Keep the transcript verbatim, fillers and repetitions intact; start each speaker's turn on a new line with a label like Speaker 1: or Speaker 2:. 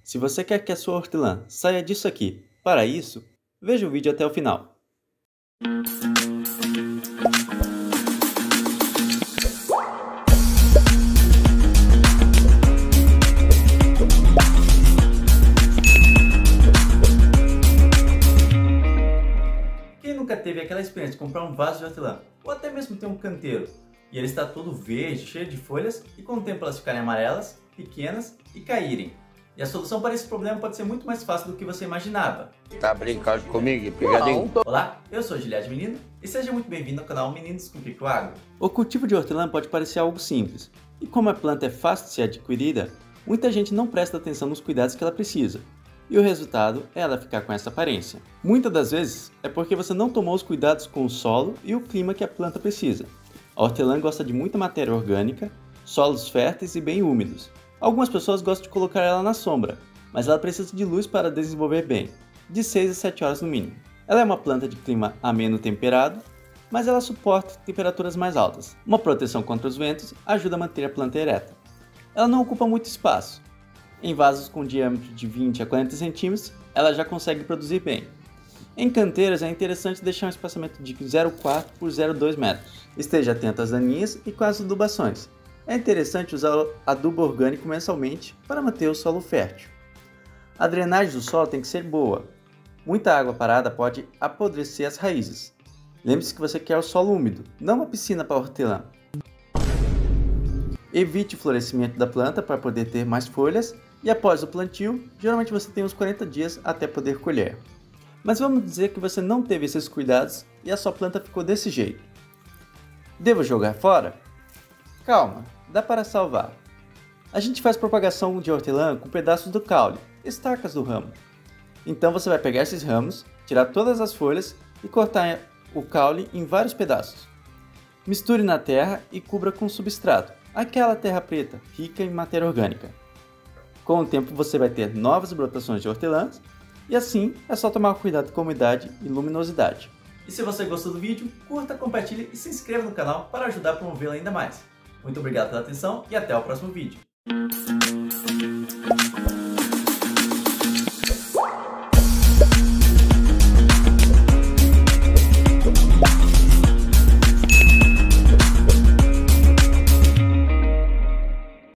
Speaker 1: Se você quer que a sua hortelã saia disso aqui, para isso, veja o vídeo até o final. Quem nunca teve aquela experiência de comprar um vaso de hortelã, ou até mesmo ter um canteiro, e ele está todo verde, cheio de folhas, e com o tempo elas ficarem amarelas, pequenas e caírem? E a solução para esse problema pode ser muito mais fácil do que você imaginava.
Speaker 2: Tá brincando comigo, pegadinho?
Speaker 1: Olá, eu sou Giliad Menino e seja muito bem-vindo ao canal Meninos com Pico Agro. O cultivo de hortelã pode parecer algo simples, e como a planta é fácil de ser adquirida, muita gente não presta atenção nos cuidados que ela precisa. E o resultado é ela ficar com essa aparência. Muitas das vezes é porque você não tomou os cuidados com o solo e o clima que a planta precisa. A hortelã gosta de muita matéria orgânica, solos férteis e bem úmidos. Algumas pessoas gostam de colocar ela na sombra, mas ela precisa de luz para desenvolver bem, de seis a sete horas no mínimo. Ela é uma planta de clima ameno temperado, mas ela suporta temperaturas mais altas. Uma proteção contra os ventos ajuda a manter a planta ereta. Ela não ocupa muito espaço. Em vasos com diâmetro de vinte a quarenta centímetros, ela já consegue produzir bem. Em canteiros é interessante deixar um espaçamento de zero vírgula quatro por zero vírgula dois metros. Esteja atento às daninhas e com as adubações. É interessante usar adubo orgânico mensalmente para manter o solo fértil. A drenagem do solo tem que ser boa. Muita água parada pode apodrecer as raízes. Lembre-se que você quer o solo úmido, não uma piscina para hortelã. Evite o florescimento da planta para poder ter mais folhas e após o plantio, geralmente você tem uns quarenta dias até poder colher. Mas vamos dizer que você não teve esses cuidados e a sua planta ficou desse jeito. Devo jogar fora? Calma, dá para salvar. A gente faz propagação de hortelã com pedaços do caule, estacas do ramo. Então você vai pegar esses ramos, tirar todas as folhas e cortar o caule em vários pedaços. Misture na terra e cubra com substrato, aquela terra preta, rica em matéria orgânica. Com o tempo você vai ter novas brotações de hortelãs e assim é só tomar cuidado com a umidade e luminosidade. E se você gostou do vídeo, curta, compartilhe e se inscreva no canal para ajudar a promovê-lo ainda mais. Muito obrigado pela atenção e até o próximo vídeo.